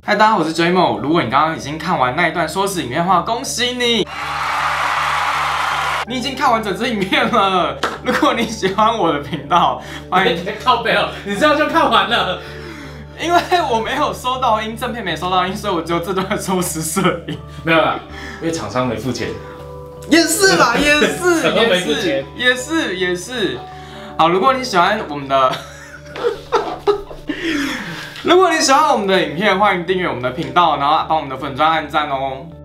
嗨，大家好，我是 Jmo。如果你刚刚已经看完那一段说辞影片的话，恭喜你，你已经看完整支影片了。如果你喜欢我的频道，欢迎靠背哦，你这样就看完了。 因为我没有收到音，正片没收到音，所以我只有这段说辞摄影。 没有啦，因为厂商没付钱。 也是啦，也也是。好，如果你喜欢我们的，如果你喜欢我们的影片，欢迎订阅我们的频道，然后帮我们的粉专按赞哦。